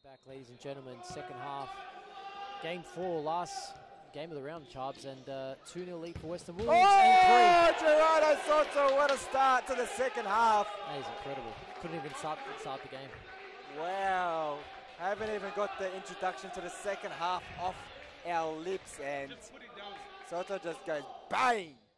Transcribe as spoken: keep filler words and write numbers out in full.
Back, ladies and gentlemen, second half. Game four, last game of the round, Charbs, and uh, two nil lead for Western Wolves. Oh, and three. Gerardo Soto, what a start to the second half. That is incredible. Couldn't even start, start the game. Wow. Haven't even got the introduction to the second half off our lips, and Soto just goes bang.